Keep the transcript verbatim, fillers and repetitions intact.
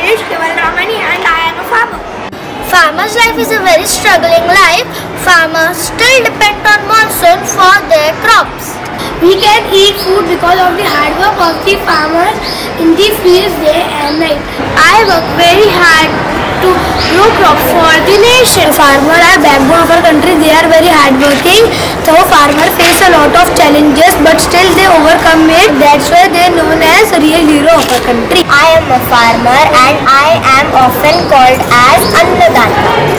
name is Keval Ramani and I am a farmer. Farmer's life is a very struggling life. Farmers still depend on monsoon for their crops. We can eat food because of the hard work of the farmers in the fields day and night. I work very hard to grow crops for the nation. Farmers are backbone of our country. They are very hardworking. So farmers face a lot of challenges, but still they overcome it. That's why they are known as real hero of our country. I am a farmer and I am often called as Annadata.